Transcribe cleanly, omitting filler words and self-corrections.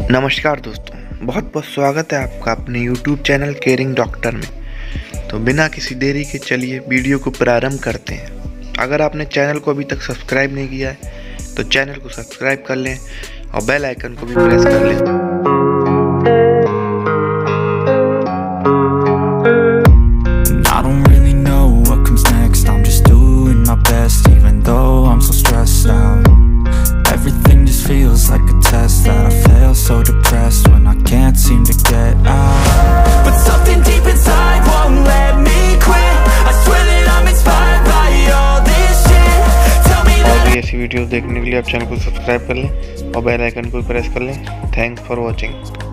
नमस्कार दोस्तों, बहुत बहुत स्वागत है आपका अपने YouTube चैनल केयरिंग डॉक्टर में। तो बिना किसी देरी के चलिए वीडियो को प्रारंभ करते हैं। अगर आपने चैनल को अभी तक सब्सक्राइब नहीं किया है तो चैनल को सब्सक्राइब कर लें और बेल आइकन को भी प्रेस कर लें। So depressed when I can't seem to get out, but something deep inside won't let me quit. I swear that I'm inspired by all this shit. Tell me that और भी ऐसी video देखने के लिए आप channel को subscribe कर लें और बेल आइकन को प्रेस कर लें। Thanks for watching.